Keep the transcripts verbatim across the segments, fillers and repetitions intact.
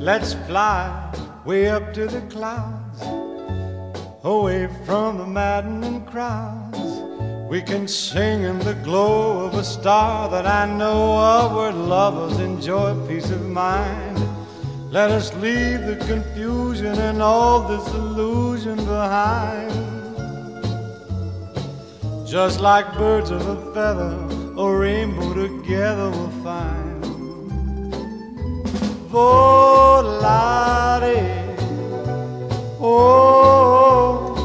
Let's fly way up to the clouds, away from the maddening crowds. We can sing in the glow of a star that I know of, where lovers enjoy peace of mind. Let us leave the confusion and all this illusion behind. Just like birds of a feather, a rainbow together we'll find. Volare, oh,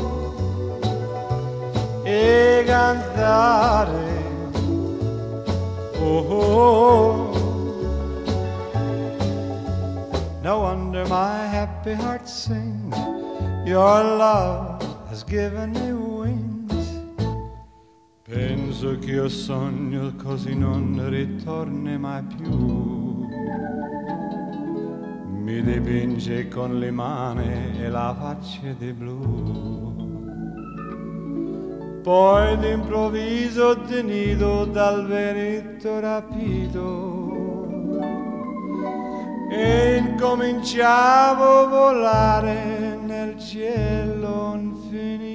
e cantare, oh. No wonder my happy heart sings. Your love has given me wings. Penso che io sogno così non ritorni mai più. Mi dipinge con le mani e la faccia di blu. Poi d'improvviso tenido dal vento rapido e incominciavo a volare nel cielo infinito.